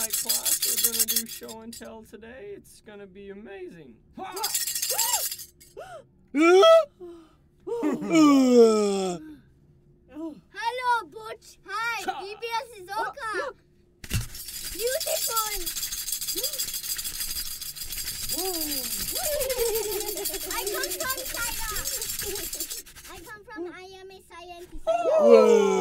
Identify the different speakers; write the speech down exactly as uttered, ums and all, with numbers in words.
Speaker 1: Tonight, class, we're gonna do show and tell today. It's gonna be amazing.
Speaker 2: Hello, Butch. Hi, D B S is Oka. Beautiful. I come from China. I come from, I am a scientist.